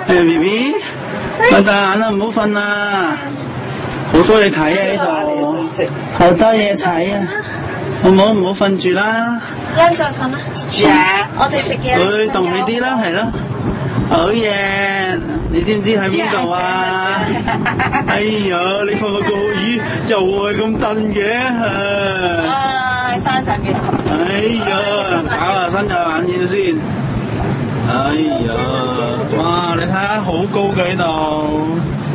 係 B B， 擘大眼啦，唔好瞓啦，好多嘢睇啊呢度，好多嘢睇啊，好唔好？唔好瞓住啦。 一陣再瞓啦。住啊！我哋食嘢。 佢動你啲啦，係咯。好嘢！你知唔知喺邊度啊？哎呀，你放個椅又係咁燉嘅啊！喺山上邊。 哎呀，搞下伸下眼線先。哎呀，哇！你睇下好高嘅呢度。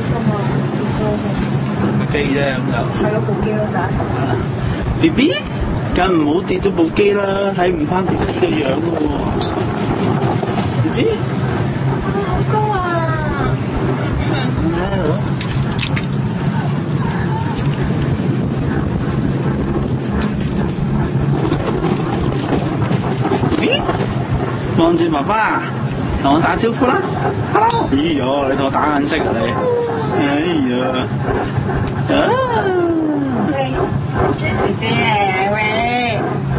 部機啫咁就。係咯，部機咯咋。B B， 梗唔好跌咗部機啦，睇唔翻 B B 嘅樣嘅喎。唔知？ 好高啊！ 咦？望住爸爸，同我打招呼啦 ！Hello！ 咦呀，你同我打眼色啊你！哎呀！ 喂，姐喂！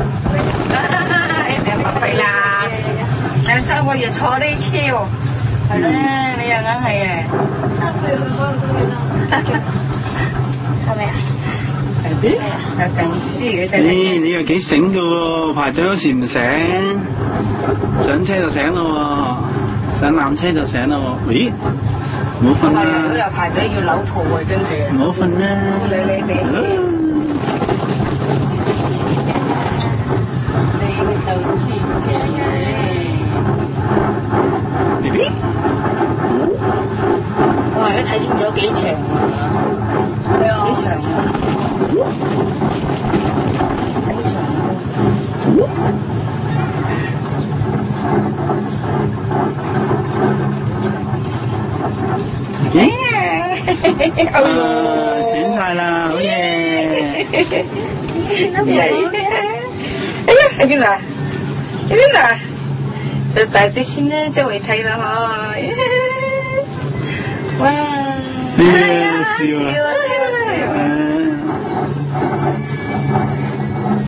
你又嚟啦！3個月坐呢車喎，係咧，你又硬係嘅。3個月去嗰度都去啦。係咪啊？係啲。有定知嘅真係。 你又幾醒㗎喎？排隊嗰時唔醒，上車就醒咯喎，上纜車就醒咯喎。咦？唔好瞓啦！ 如果有排隊要扭抱啊，真係。 唔好瞓啦！ 你哋。你就黐正嘅。 B B， 哇！而家睇見咗幾長啊？係啊，幾長長。幾長醒晒啦，好嘢！ 哎呀，喺邊度啊？喺邊度啊？就大啲先啦，周圍睇啦嗬！哇！ 笑啊！